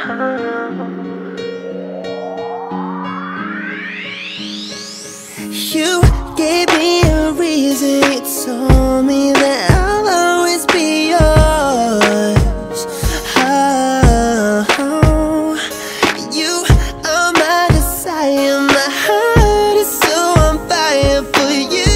You gave me a reason, you told me that I'll always be yours. Oh, you are my desire, my heart is so on fire for you.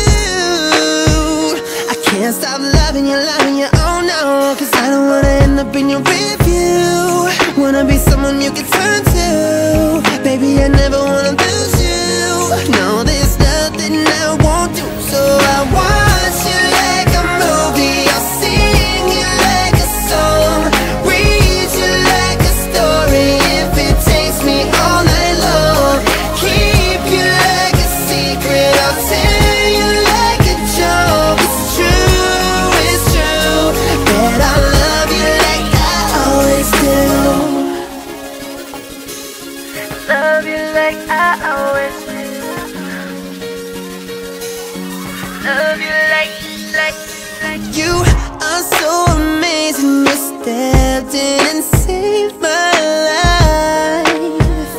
I can't stop loving you, oh no, 'cause I don't wanna end up in your review. Wanna be someone you can turn to, baby, I never wanna lose you. No, there's nothing I won't do, so I watch you like a movie. I'll sing you like a song, read you like a story. If it takes me all night long, keep you like a secret. I'll tell you like a joke. It's true, that I love you like I always do. Love you like I always do. Love you like you are so amazing. You stepped in and saved my life.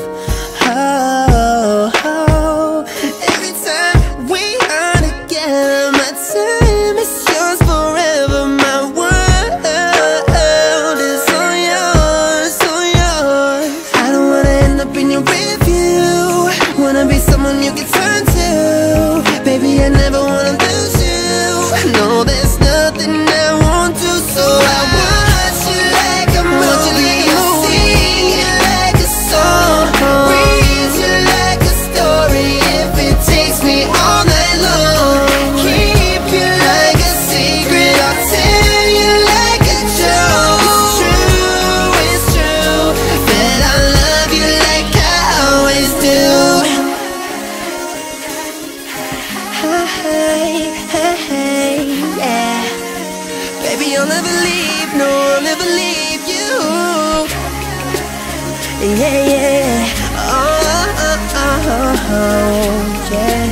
Oh, every time we are together, my time is yours forever. My world is all yours, all yours. I don't wanna end up in your review. Wanna be someone you can turn to, baby, I never wanna lose you. No, there's nothing I won't do, so I watch you like a movie. I'll sing you like a song, read you like a story. If it takes me all night long, keep you like a secret. I'll tell you like a joke. It's true, that I love you like I always do. Hey, yeah. Baby, I'll never leave, no, I'll never leave you. Yeah, yeah. Oh, yeah.